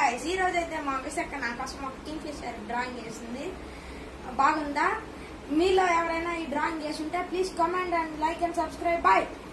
Guys ఈ రోజు అయితే మా విశాఖ నా కోసం ఒక కింగ్ఫిషర్ డ్రాయింగ్ చేసింది. బాగుందా? మీలో ఎవరైనా ఈ డ్రాయింగ్ చేసి ఉంటే please comment and like and subscribe. Bye.